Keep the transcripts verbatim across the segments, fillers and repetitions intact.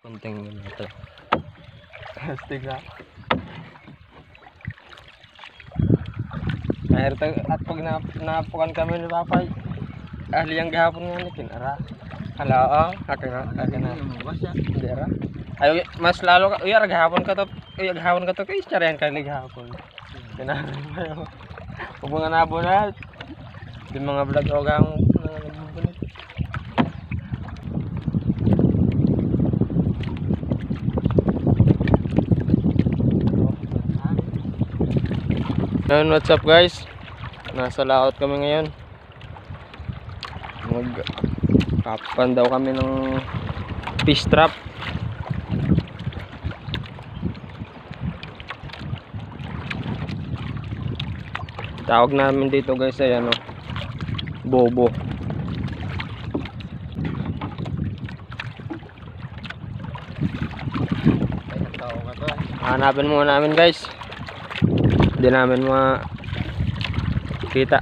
Konting ito. Astig na. Mahir to at pag na, napukan kami ni Papa. Ahli ang gahapon nga ni Kinara. Hala, kaka na, kaka na. Hindi ra. Ay mas lalo ka, uy gahapon ka to. Uy gahapon ka to kay istoryan ka ni gahapon. Kinara mo. Kung mga nabunat. Di mga vlog o gang nabunat. Ayun, what's up guys? Nasa laot kami ngayon. Mag kapan daw kami ng fish trap. Tawag namin dito guys ay ano, bobo. Hanapin muna namin guys. Hindi namin makita.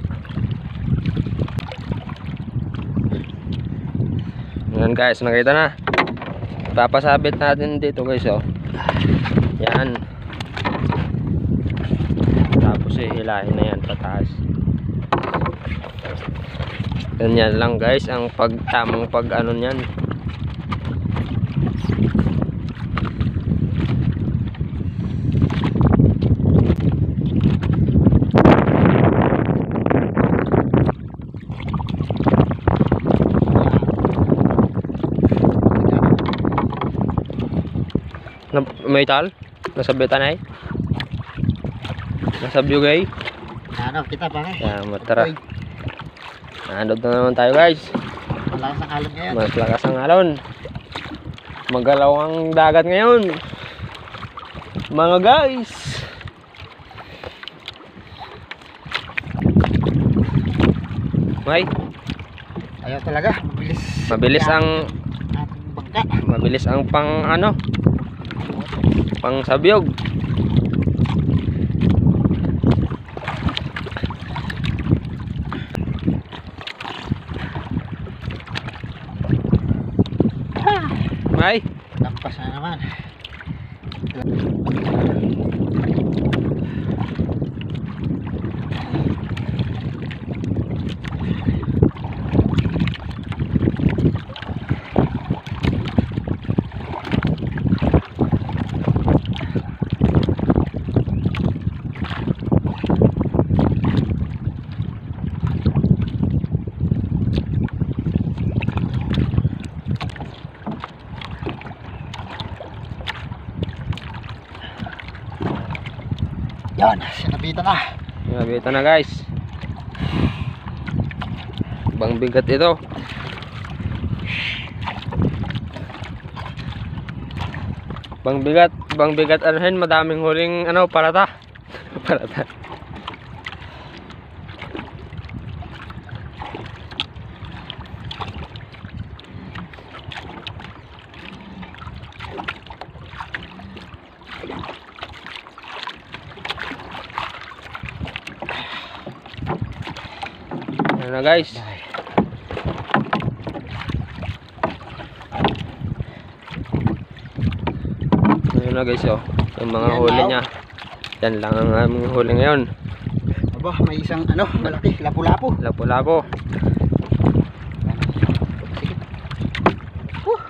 Yan guys, nakita na. Papasabit natin dito guys oh. Yan. Tapos hihilahin na yan pataas. Ganyan lang guys ang pagtamang pag ano niyan. May tal? Nasabitan ay? Nasabyo gay? Ano, kita pa nga. Yan, matara. Nandod na naman tayo guys. Malakas ang alon ngayon. Mas lakas ang alon. Magalaw ang dagat ngayon. Mga guys. May? Ayaw talaga. Mabilis. Mabilis ang ating bangka. Mabilis ang pang ano? Pang sabyog. May Lampas na naman. Yan, sinabitan na. Sinabitan na guys. Bang bigat ito. Bang bigat, bang bigat anuhin, madaming huling ano, parata. Parata. Ayan na guys. Ayan na guys oh. Yung mga Yan huli lang. niya. Yan lang ang aming huli ngayon. Aba, may isang ano, malaki, lapu-lapu. Lapo-lapo. Uh.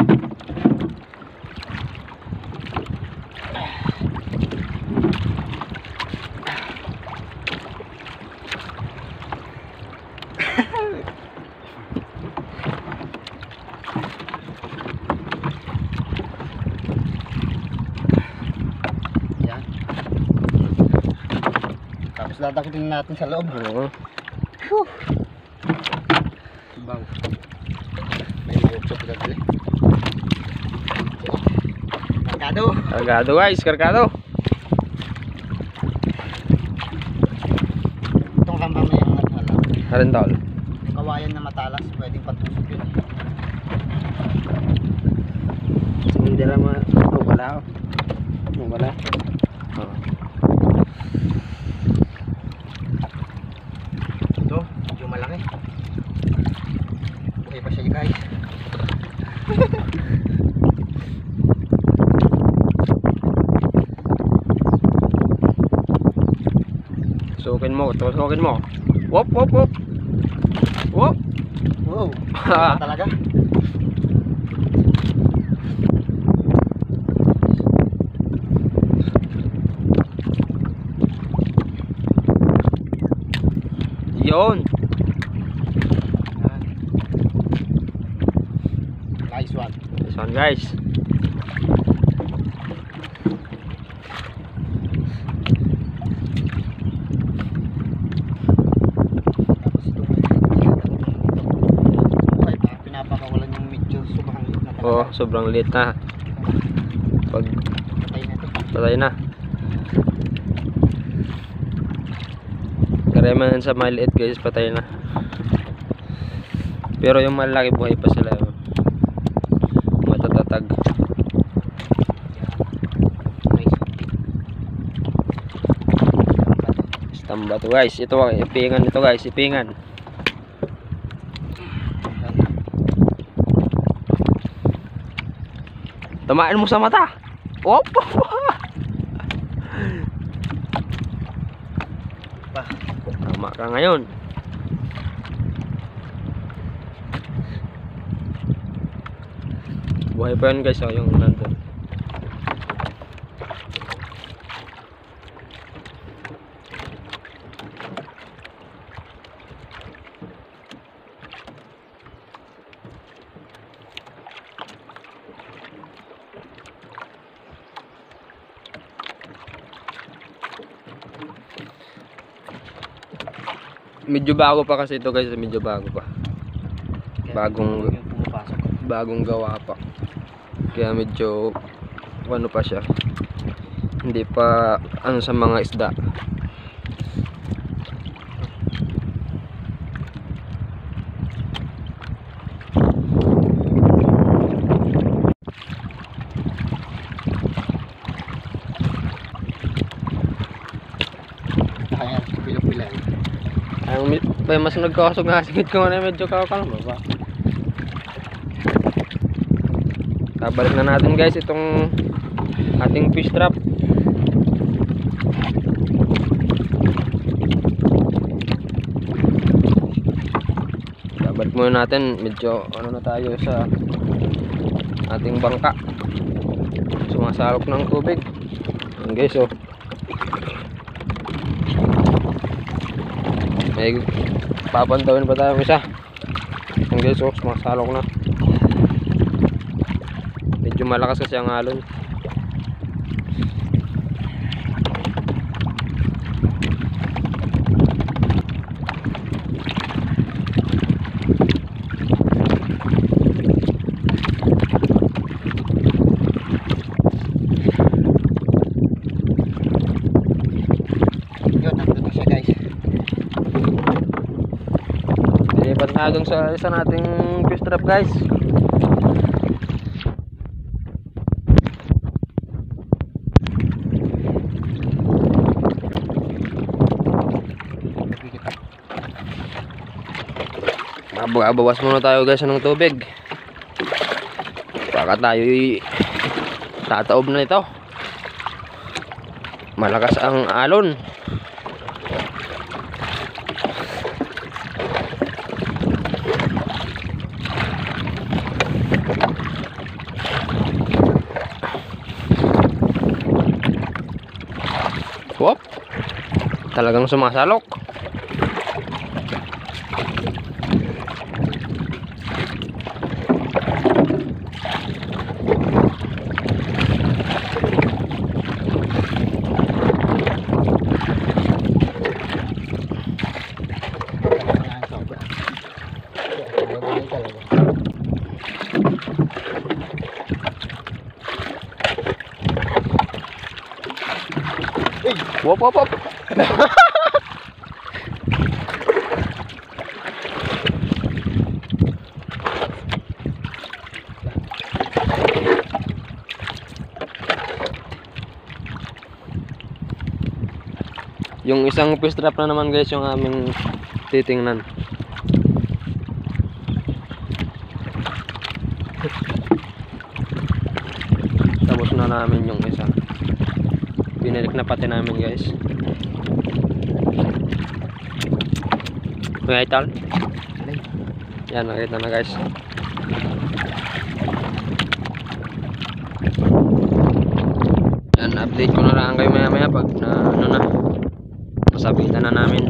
Yan. Tapos dadakitin natin sa loob. Oo. Whew. Bang. May workshop gagawin. Kargado. Kargado guys, kargado. Itong kambang na yung naghala. Harentol. Kawayan na matalas, pwedeng patusok yun. Hindi naman. Oh, wala oh. Oh, wala. Oh. Ito, medyo malaki. Buhay pa siya guys. Tusukin mo, tusukin mo. Wop, wop, wop. Wop. Wow. Wala talaga. Yun. Nice one. This one guys. Tapos ito ay pinapakawalan yung medyo sobrang lit na talaga. Oh, sobrang liit na. Pag Patay na ito. patay na. Karamihan sa maliit guys, patay na. Pero yung malaki buhay pa sila. Oh. Matatatag. Nice. Stamba to guys. Ito ipingan ito guys, ipingan. Tamaan mo sa mata. Op. Pa. Tama ka ngayon. Buhay pa yun guys, oh, yung nandun. Medyo bago pa kasi ito guys, medyo bago pa. Bagong Yung pumapasok. bagong gawa pa. Kaya medyo ano pa siya. Hindi pa ano sa mga isda. Kaya pilok-pilay. Ang may mas nagkakasog nga singit ko na medyo kakalma pa. Kabalik na natin guys itong ating fish trap. Kabalik muna natin, medyo ano na tayo sa ating bangka. Sumasalok ng tubig. Ayan guys, oh. May papantawin pa tayo isa. Ayan guys, oh, sumasalok na. Medyo malakas kasi ang alon. Yun, nandun na siya guys. Lilipat na dun sa isa nating fish trap guys. Mabawas muna tayo guys ng tubig. Baka tayo tataob na ito. Malakas ang alon. Wop. Talagang sumasalok. Wop wop wop. Yung isang fish trap na naman guys yung aming titingnan. Tapos na namin yung isa. Binalik na pati namin guys. Mga idol. Alay. Yan, nakita na guys. Yan, update ko na lang kayo maya maya pag na ano na. Masabitan na namin.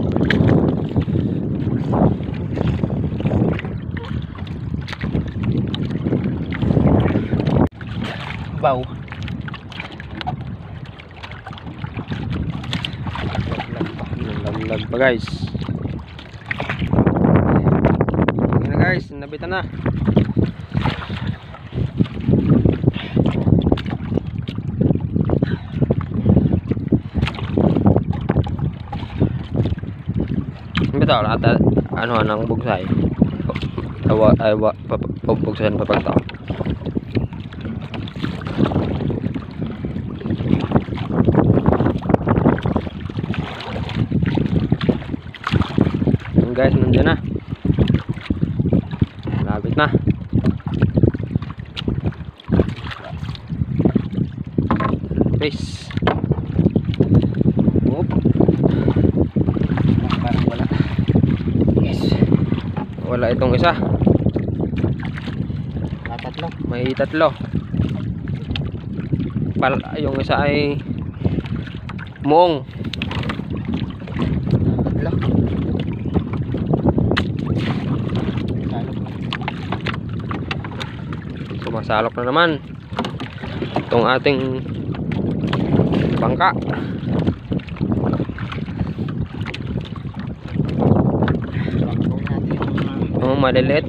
Baw. Lamlag pa guys. Yan na guys, nabitan na. Bitaw lahat ano anang bugsay. Awa awa bugsayan pa pagtaw. Guys, nandiyan na. Malapit na. Please. Oop. Parang wala. Yes. Wala itong isa. Tatatlo. May tatlo. Pal yung isa ay muong. Tatlo. Sumasalok na naman itong ating bangka. Oh, maliliit.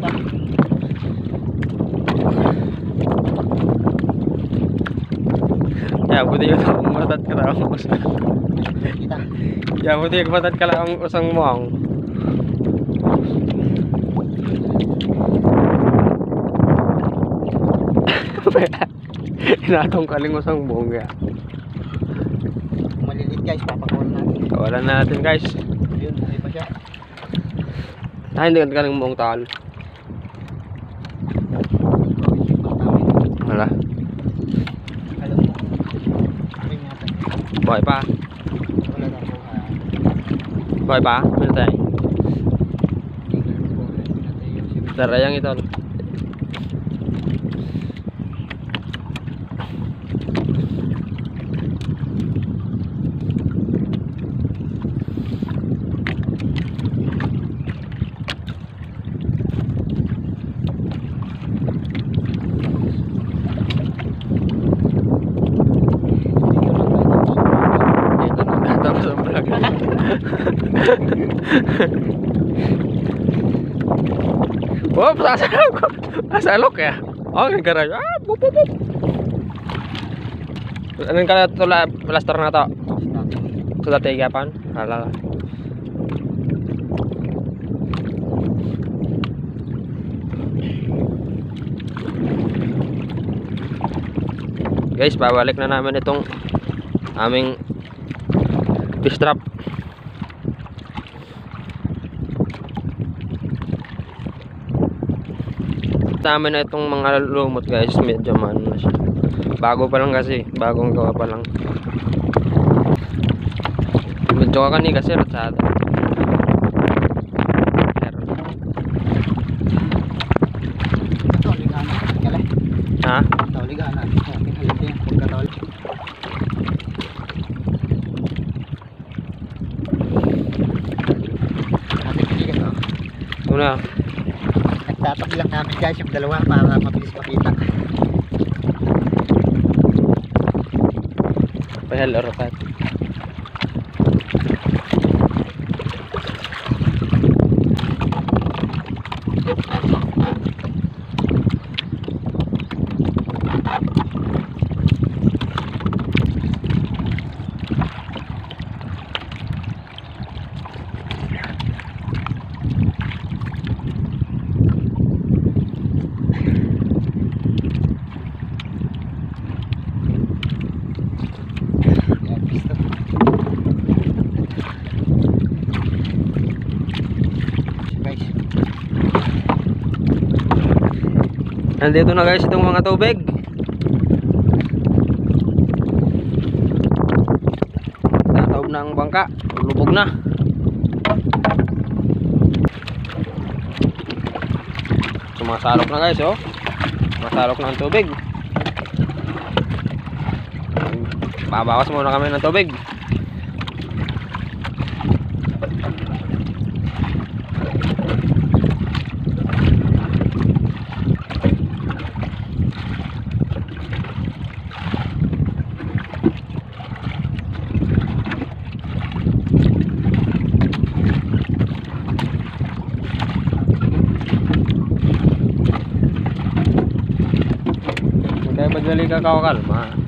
Ya, buti yung matat ka lang usang. Kita. Ya, buti yung matat ka lang usang muang. Inatong kaling usang buong ya. Malilit guys, papakuha natin. Kawalan natin guys. Yun, buhay pa siya. Ah, hindi ka kaling buong tal. Wala. Alam mo. May nga tayo. Buhay pa. Wala na po. Buhay pa. Ano tayo? Tingnan mo po. Natin yung si Darayang ito. Oh, sasalok. Sasalok ya. Oh, nagkaray. Ah, bup bup bup. Anong kala tula plaster na to? Sudah tiga pan. Halala. Guys, babalik na namin itong aming fish trap. Namin na itong mga lumot guys, medyo man na siya. Bago pa lang kasi, bagong gawa pa lang. Medyo kakani kasi ratsada. ito, ligana. Kala. Ha? Ito, ligana. Ito, tingnan yung pagkatol. Natin pigas, oh. Una, Nagtatabi lang namin guys yung dalawa para mabilis makita. pahel or pat. Nandito na guys itong mga tubig. Nataob na ang bangka. Lubog na. sumasalok na guys, oh. Sumasalok na ang tubig. Babawas muna kami ng tubig. Kaya madali ka kakalma.